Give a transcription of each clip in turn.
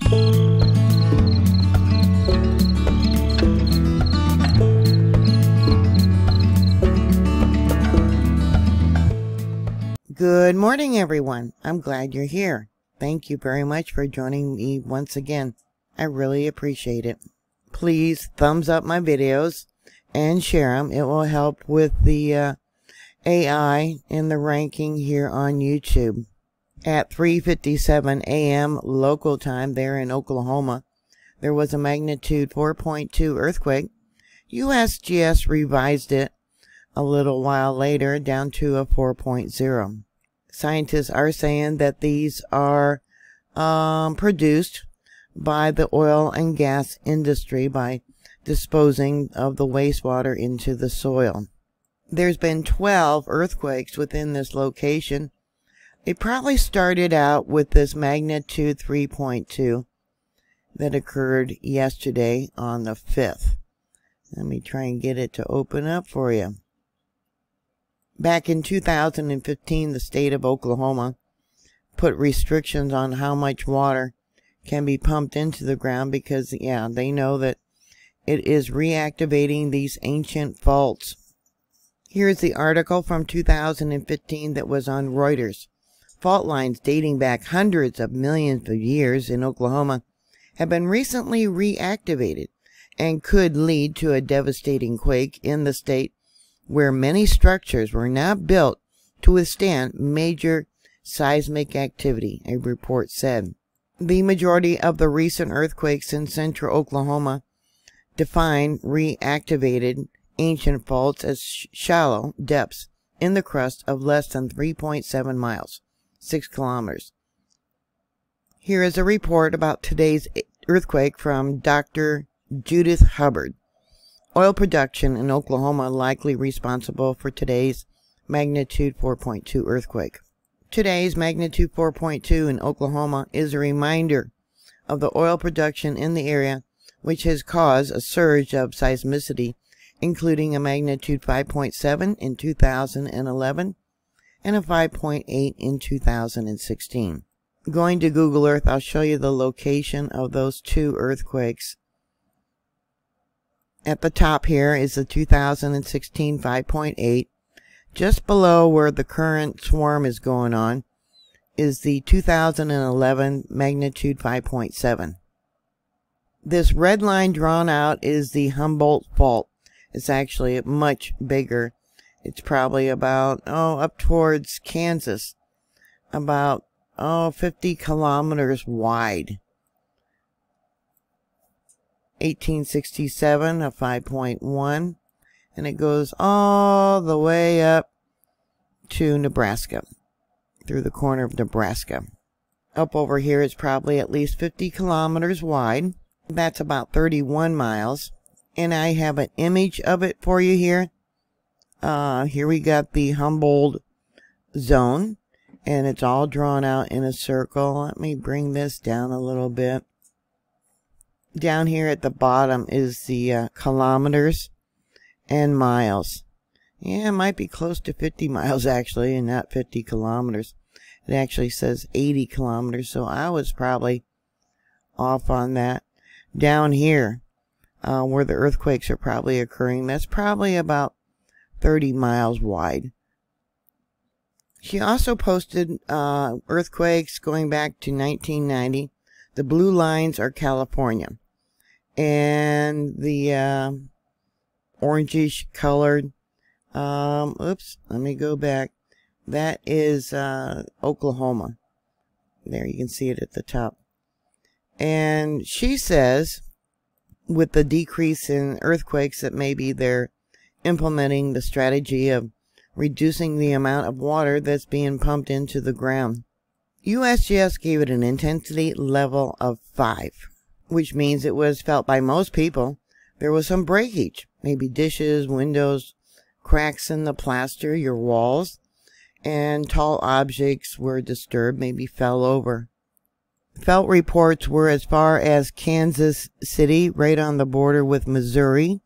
Good morning, everyone. I'm glad you're here. Thank you very much for joining me once again. I really appreciate it. Please thumbs up my videos and share them. It will help with the AI in the ranking here on YouTube. At 3:57 a.m. local time there in Oklahoma, there was a magnitude 4.2 earthquake. USGS revised it a little while later down to a 4.0. Scientists are saying that these are produced by the oil and gas industry by disposing of the wastewater into the soil. There's been 12 earthquakes within this location. It probably started out with this magnitude 3.2 that occurred yesterday on the 5th. Let me try and get it to open up for you. Back in 2015, the state of Oklahoma put restrictions on how much water can be pumped into the ground because, yeah, they know that it is reactivating these ancient faults. Here's the article from 2015 that was on Reuters. Fault lines dating back hundreds of millions of years in Oklahoma have been recently reactivated and could lead to a devastating quake in the state, where many structures were not built to withstand major seismic activity, a report said. The majority of the recent earthquakes in central Oklahoma define reactivated ancient faults as shallow depths in the crust of less than 3.7 miles, 6 kilometers. Here is a report about today's earthquake from Dr. Judith Hubbard. Oil production in Oklahoma likely responsible for today's magnitude 4.2 earthquake. Today's magnitude 4.2 in Oklahoma is a reminder of the oil production in the area, which has caused a surge of seismicity, including a magnitude 5.7 in 2011 and a 5.8 in 2016. Going to Google Earth, I'll show you the location of those two earthquakes. At the top here is the 2016 5.8. Just below where the current swarm is going on is the 2011 magnitude 5.7. This red line drawn out is the Humboldt Fault. It's actually much bigger. It's probably about, up towards Kansas, about, 50 kilometers wide. 1867, a 5.1, and it goes all the way up to Nebraska, through the corner of Nebraska. Up over here is probably at least 50 kilometers wide. That's about 31 miles. And I have an image of it for you here. Here we got the Humboldt zone, and it's all drawn out in a circle. Let me bring this down a little bit. Down here at the bottom is the kilometers and miles. Yeah, it might be close to 50 miles actually, and not 50 kilometers. It actually says 80 kilometers, so I was probably off on that. Down here, where the earthquakes are probably occurring, that's probably about 30 miles wide. She also posted earthquakes going back to 1990. The blue lines are California. And the orangish colored, oops, let me go back. That is Oklahoma. There, you can see it at the top. And she says, with the decrease in earthquakes, that maybe they're implementing the strategy of reducing the amount of water that's being pumped into the ground. USGS gave it an intensity level of 5. Which means it was felt by most people. There was some breakage, maybe dishes, windows, cracks in the plaster, your walls, and tall objects were disturbed, maybe fell over. Felt reports were as far as Kansas City, right on the border with Missouri,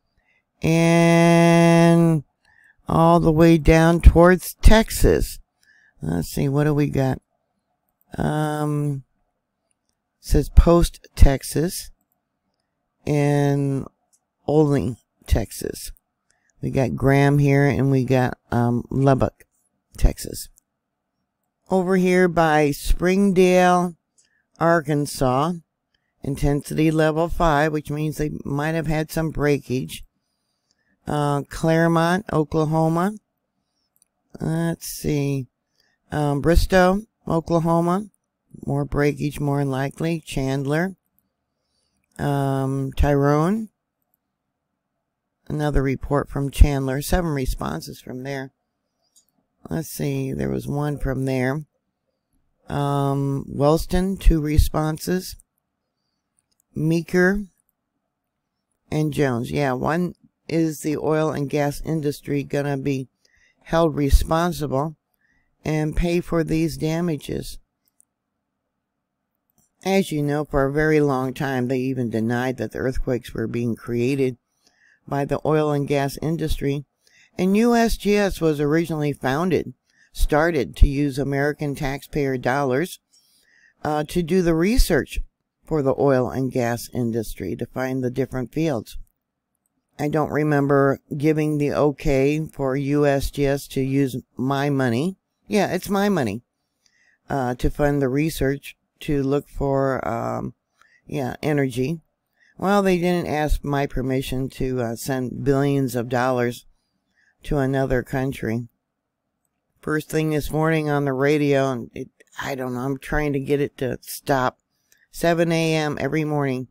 and all the way down towards Texas. Let's see, what do we got? says Post, Texas, and Olney, Texas. We got Graham here, and we got Lubbock, Texas. Over here by Springdale, Arkansas, intensity level 5, which means they might have had some breakage. Claremont, Oklahoma. Let's see. Bristow, Oklahoma. More breakage, more likely. Chandler. Tyrone. Another report from Chandler. 7 responses from there. Let's see. There was 1 from there. Wellston, 2 responses. Meeker and Jones. Yeah, one is the oil and gas industry gonna be held responsible and pay for these damages. As you know, for a very long time, they even denied that the earthquakes were being created by the oil and gas industry. And USGS was originally started to use American taxpayer dollars to do the research for the oil and gas industry to find the different fields. I don't remember giving the okay for USGS to use my money. Yeah, it's my money to fund the research to look for energy. Well, they didn't ask my permission to send billions of dollars to another country. First thing this morning on the radio, and I don't know, I'm trying to get it to stop. 7 a.m. every morning,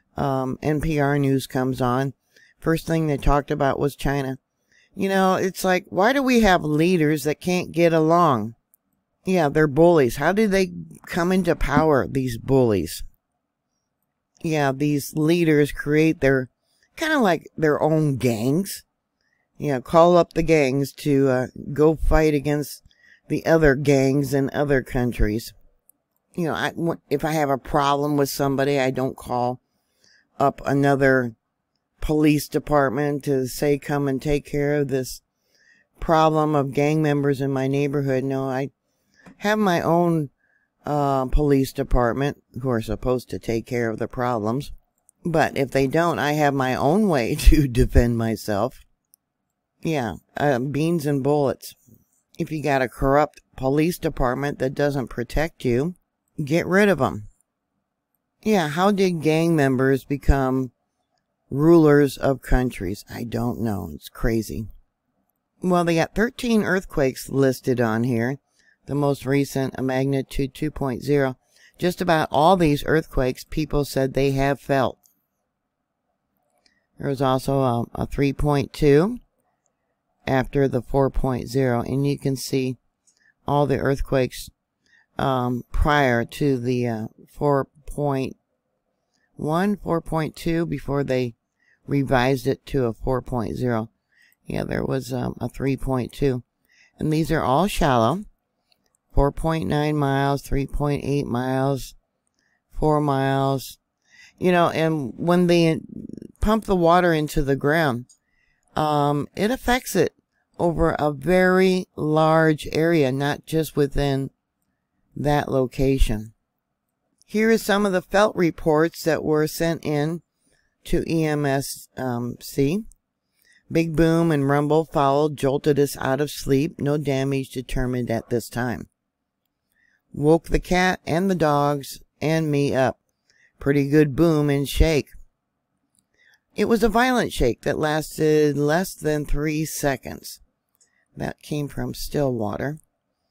NPR news comes on. First thing they talked about was China. You know, it's like, why do we have leaders that can't get along? Yeah, they're bullies. How did they come into power, these bullies? Yeah, these leaders create their, kind of like their own gangs. Yeah, call up the gangs to go fight against the other gangs in other countries. You know, if I have a problem with somebody, I don't call up another police department to say, come and take care of this problem of gang members in my neighborhood. No, I have my own police department who are supposed to take care of the problems. But if they don't, I have my own way to defend myself. Yeah, beans and bullets. If you got a corrupt police department that doesn't protect you, get rid of them. Yeah, how did gang members become rulers of countries? I don't know. It's crazy. Well, they got 13 earthquakes listed on here. The most recent, a magnitude 2.0. Just about all these earthquakes, people said they have felt. There was also a 3.2 after the 4.0. And you can see all the earthquakes prior to the 4.1, 4.2, before they revised it to a 4.0. Yeah, there was a 3.2. And these are all shallow. 4.9 miles, 3.8 miles, 4 miles. You know, and when they pump the water into the ground, it affects it over a very large area, not just within that location. Here is some of the felt reports that were sent in to EMSC. Big boom and rumble followed, jolted us out of sleep. No damage determined at this time. Woke the cat and the dogs and me up. Pretty good boom and shake. It was a violent shake that lasted less than 3 seconds. That came from Stillwater.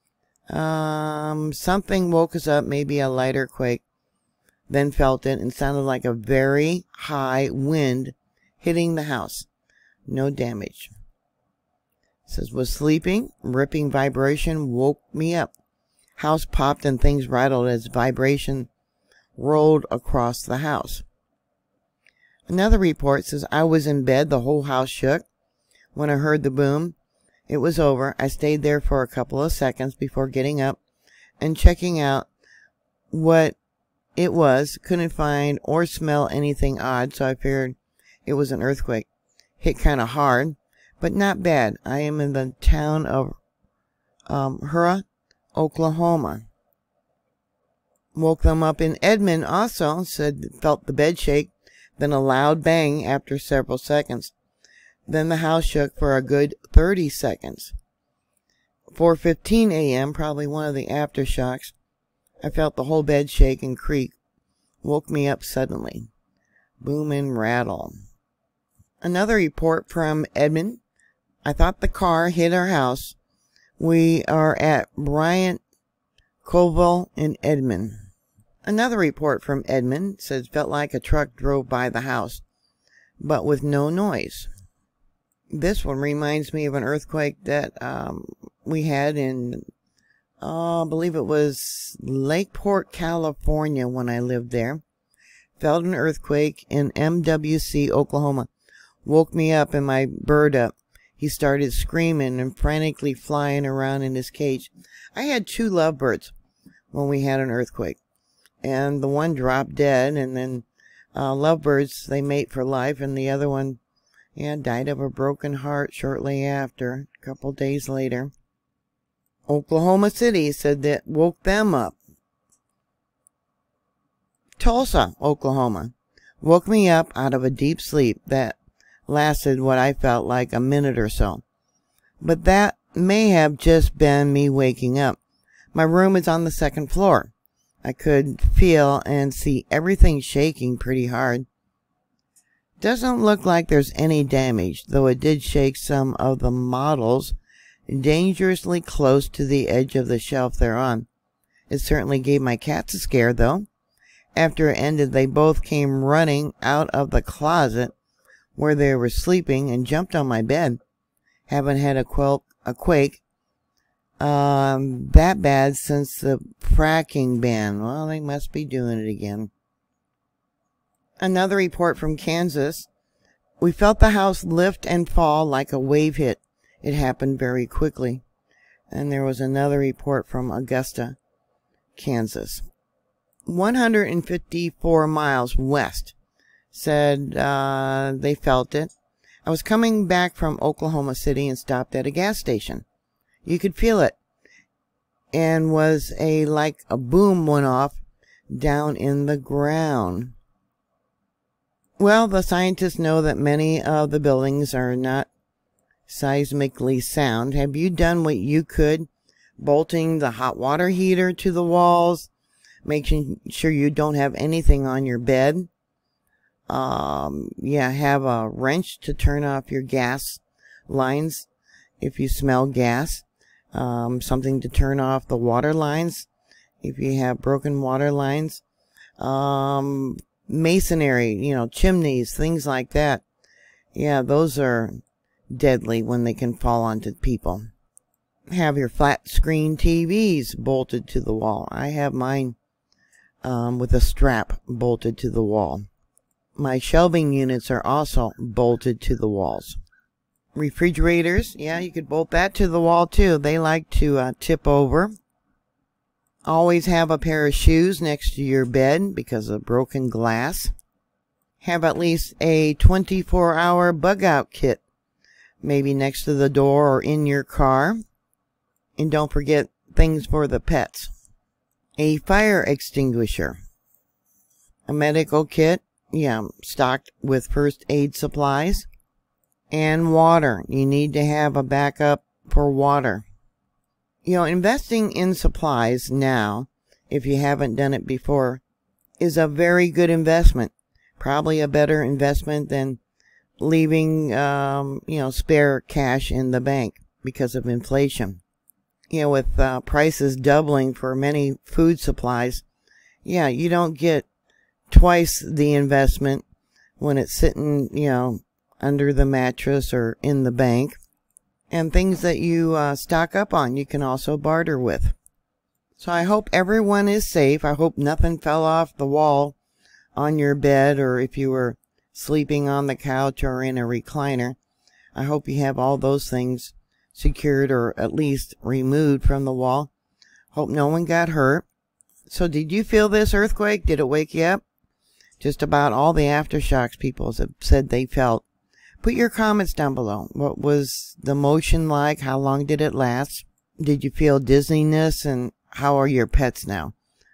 Something woke us up, maybe a lighter quake. Then felt it and sounded like a very high wind hitting the house. No damage. It says, was sleeping. Ripping vibration woke me up. House popped and things rattled as vibration rolled across the house. Another report says, I was in bed. The whole house shook. When I heard the boom, it was over. I stayed there for a couple of seconds before getting up and checking out what it was. Couldn't find or smell anything odd, so I figured it was an earthquake. Hit kind of hard, but not bad. I am in the town of Hurrah, Oklahoma. Woke them up in Edmond also, said felt the bed shake, then a loud bang after several seconds. Then the house shook for a good 30 seconds. 4:15 a.m., probably one of the aftershocks. I felt the whole bed shake and creak. Woke me up suddenly. Boom and rattle. Another report from Edmond. I thought the car hit our house. We are at Bryant Colville in Edmond. Another report from Edmond says felt like a truck drove by the house, but with no noise. This one reminds me of an earthquake that we had in, I believe it was Lakeport, California when I lived there. Felt an earthquake in MWC, Oklahoma. Woke me up and my bird up. He started screaming and frantically flying around in his cage. I had 2 lovebirds when we had an earthquake. And the one dropped dead, and then lovebirds, they mate for life, and the other one, died of a broken heart shortly after, a couple days later. Oklahoma City said that woke them up. Tulsa, Oklahoma, woke me up out of a deep sleep that lasted what I felt like a minute or so. But that may have just been me waking up. My room is on the 2nd floor. I could feel and see everything shaking pretty hard. Doesn't look like there's any damage, though it did shake some of the models dangerously close to the edge of the shelf they're on. It certainly gave my cats a scare, though. After it ended, they both came running out of the closet where they were sleeping and jumped on my bed. Haven't had a quake that bad since the fracking ban. Well, they must be doing it again. Another report from Kansas. We felt the house lift and fall like a wave hit. It happened very quickly. And there was another report from Augusta, Kansas. 154 miles west. Said they felt it. I was coming back from Oklahoma City and stopped at a gas station. You could feel it. And was like a boom went off down in the ground. Well, the scientists know that many of the buildings are not seismically sound. Have you done what you could? Bolting the hot water heater to the walls, making sure you don't have anything on your bed. Have a wrench to turn off your gas lines if you smell gas. Something to turn off the water lines if you have broken water lines. Masonry, chimneys, things like that. Yeah, those are deadly when they can fall onto people. Have your flat screen TVs bolted to the wall. I have mine with a strap bolted to the wall. My shelving units are also bolted to the walls. Refrigerators, you could bolt that to the wall too. They like to tip over. Always have a pair of shoes next to your bed because of broken glass. Have at least a 24-hour bug-out kit, maybe next to the door or in your car. And don't forget things for the pets. A fire extinguisher. A medical kit, stocked with first aid supplies. And water. You need to have a backup for water. Investing in supplies now, if you haven't done it before, is a very good investment. Probably a better investment than leaving, spare cash in the bank because of inflation. With prices doubling for many food supplies, you don't get twice the investment when it's sitting, under the mattress or in the bank. And things that you stock up on, you can also barter with. So I hope everyone is safe. I hope nothing fell off the wall on your bed, or if you were sleeping on the couch or in a recliner. I hope you have all those things secured or at least removed from the wall. Hope no one got hurt. So did you feel this earthquake? Did it wake you up? Just about all the aftershocks people have said they felt. Put your comments down below. What was the motion like? How long did it last? Did you feel dizziness? And how are your pets now?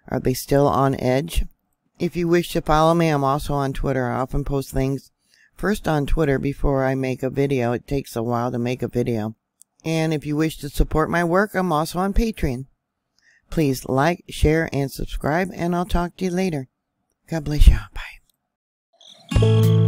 Are they still on edge? If you wish to follow me, I'm also on Twitter. I often post things first on Twitter before I make a video. It takes a while to make a video. And if you wish to support my work, I'm also on Patreon. Please like, share, and subscribe, and I'll talk to you later. God bless you. Bye.